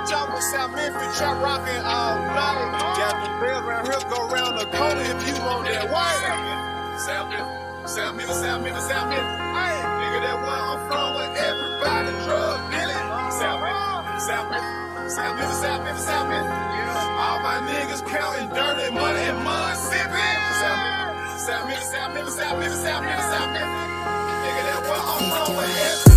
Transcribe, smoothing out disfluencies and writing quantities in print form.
y'all with South Memphis, trap rockin' all night. Got the bells around here, go around the corner if you want that white. South Memphis. Hey, nigga, that where I'm from, where everybody drug dealing. South Memphis. All my niggas counting dirty money and mud sipping. South Memphis. Nigga, that where I'm from, where everybody